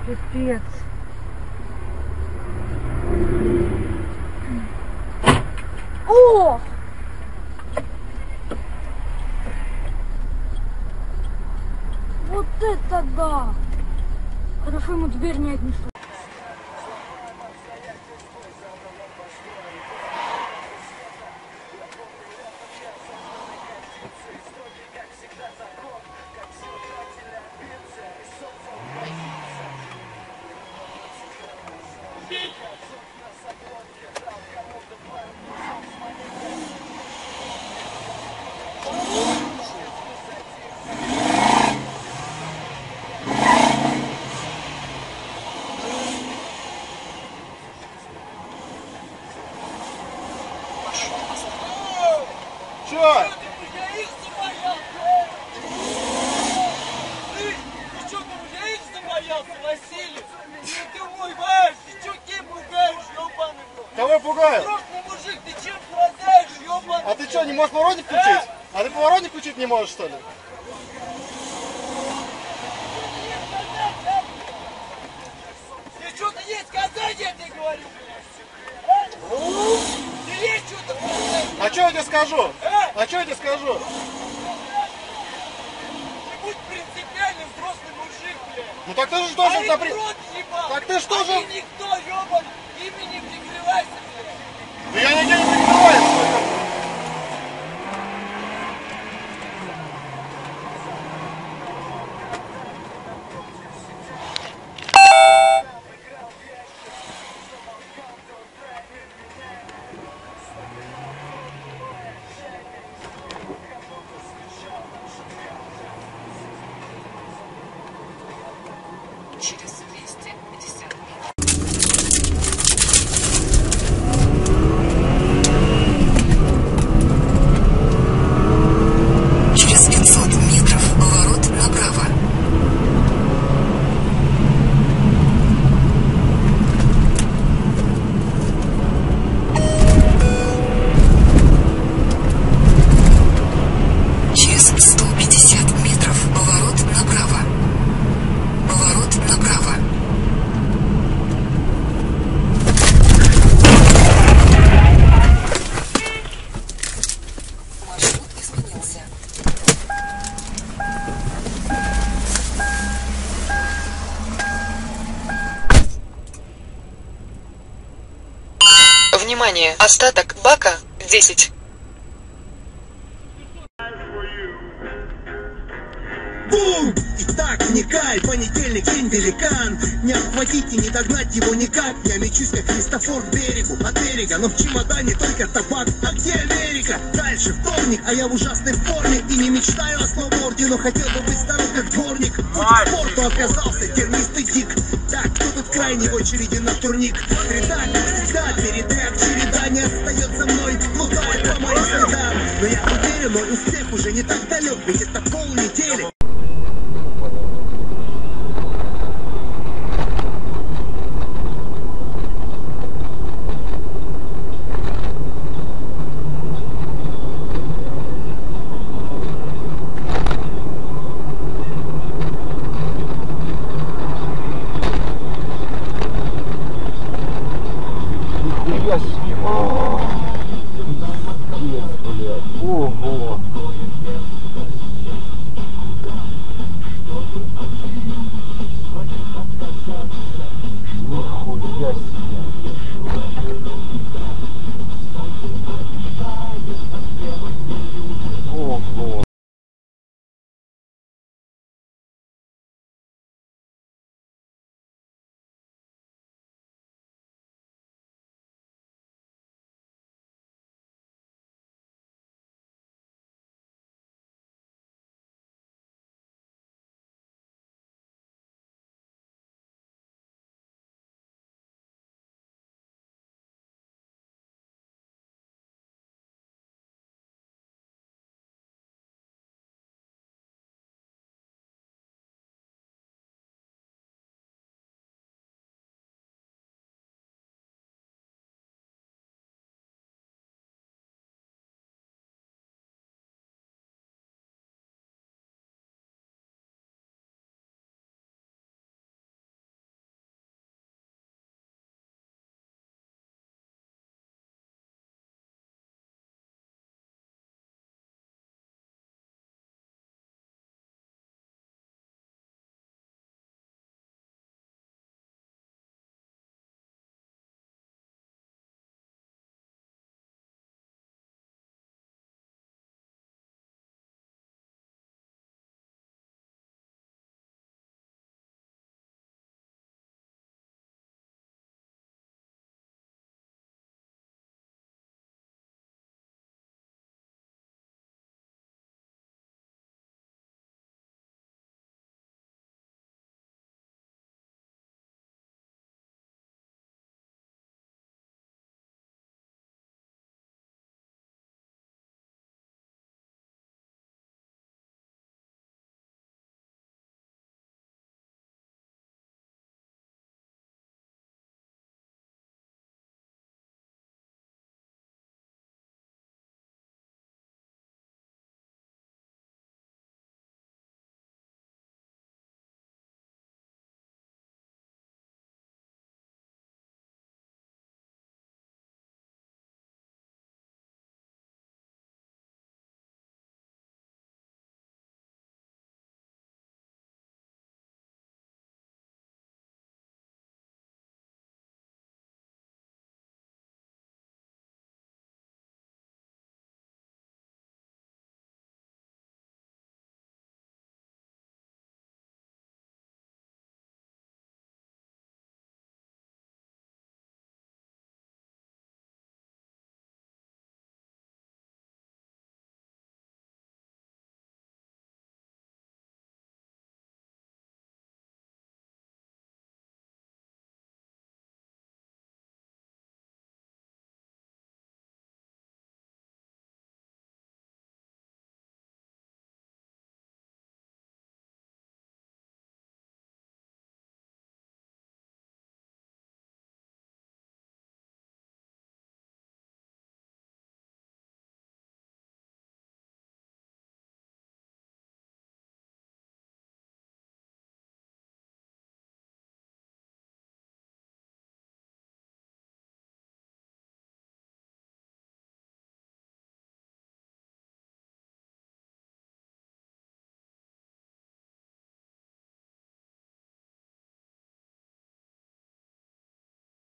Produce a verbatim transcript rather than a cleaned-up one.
Пипец. О! Вот это да! Хорошо, ему дверь не отнесу. Чё? Кого пугаю? Мужик, ты чем страдаешь, ёбаный? А ты что, не можешь поворотник включить? А ты поворотник включить не можешь, что ли? Тебе что-то есть сказать, я тебе говорю? Ты есть что-то сказать? А что я тебе скажу? А что я тебе скажу? Ты будь принципиальным взрослый мужик, блядь. Ну так ты же должен... А Напри... рот ебал. Так ты что а же... ты никто, ёбаный. Ими не прикрывайся, блядь. Да я нигде не прикрываюсь. Через двести пятьдесят Через пятьсот метров поворот направо. Через сто пятьдесят метров поворот направо. Поворот направо. Маршрут изменился. Внимание! Остаток бака десять. Бум! Итак, вникай, понедельник, день великан. Не обхватить и не догнать его никак. Я мечусь, как Христофор к берегу, от берега. Но в чемодане только табак. А где Америка? Дальше вторник, а я в ужасной форме. И не мечтаю о сноуборде, но хотел бы быть здоров, как дворник. Путь к спорту оказался тернистый дик. Так, кто тут крайний в очереди на турник? Редак, всегда передряг, череда не отстает за мной. Плутает по моим следам. Но я уверен, мой успех уже не так далек. Ведь это полнедели. Ого! Нихуя себе!